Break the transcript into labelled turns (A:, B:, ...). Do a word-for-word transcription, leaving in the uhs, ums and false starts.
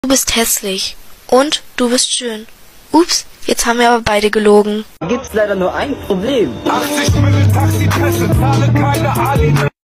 A: Du bist hässlich. Und du bist schön. Ups, jetzt haben wir aber beide gelogen.
B: Gibt's leider nur ein Problem.
C: achtzig Mille Taxipässe, zahle keine Ali.